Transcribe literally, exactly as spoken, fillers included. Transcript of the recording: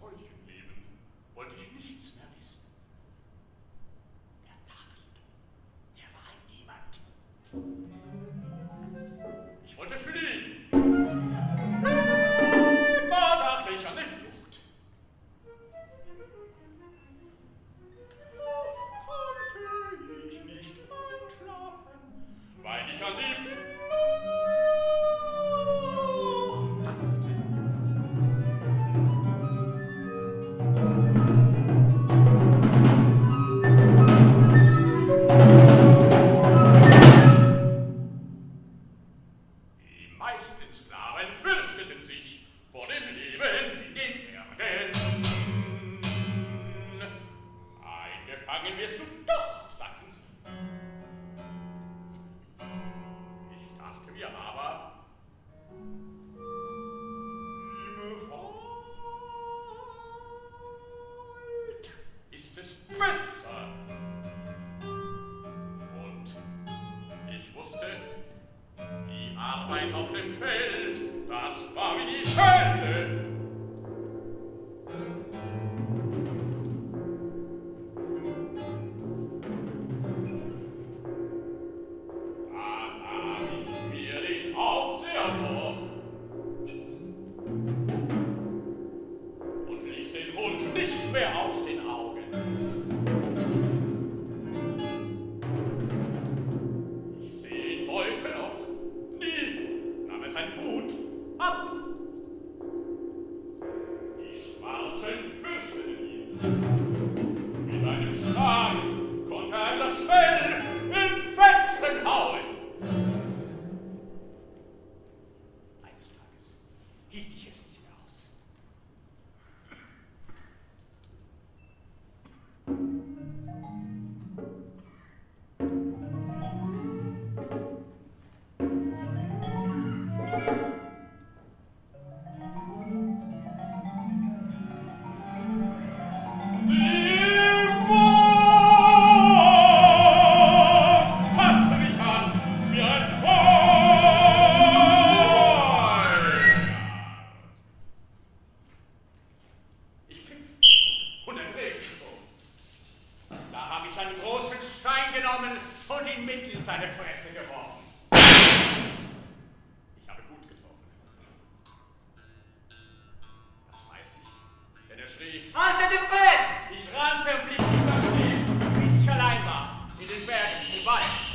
solchem Leben wollte ich nichts mehr wissen. Der David, der war ein Niemand. Ich wollte fliehen. Immer dachte ich an die Flucht. Doch konnte ich nicht einschlafen, weil ich an die Flucht auf dem Feld, das war wie die Hölle. Da nahm ich mir den Aufseher vor und ließ den Hund nicht mehr aus den Augen. Ich sehe ihn heute noch. Sein Hut ab! Die Schwarzen fürchteten ihn. Mit einem Schlag konnte er ihm das Fell in Fetzen hauen. Eines Tages hielt ich es nicht mehr aus. Und ihn mitten in seine Fresse geworfen. Ich habe gut getroffen. Das weiß ich, denn er schrie: Haltet den Fest! Ich rannte und blieb nicht mehr stehen, bis ich allein war, in den Bergen, im Wald.